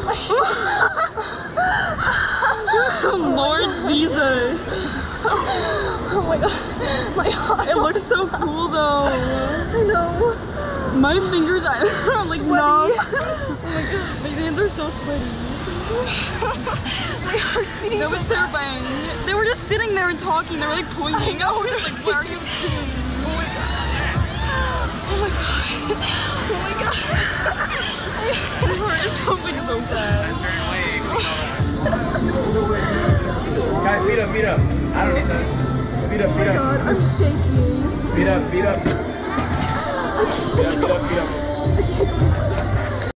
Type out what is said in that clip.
Lord Jesus. Oh my god, my heart. It looks so cool though. I know. My fingers are like Sweaty. numb. Oh my god, my hands are so sweaty. My heart's beating That was so fast. terrifying. They were just sitting there and talking. They were like pointing. I was like, why are you doing? Oh my god. Oh my god. My heart is pumping so fast. Guys, feet up, feet up. I don't need that. Feet up, feet Oh my up. god, I'm shaking. Feet up, feet up. Feet up, feet up, feet up.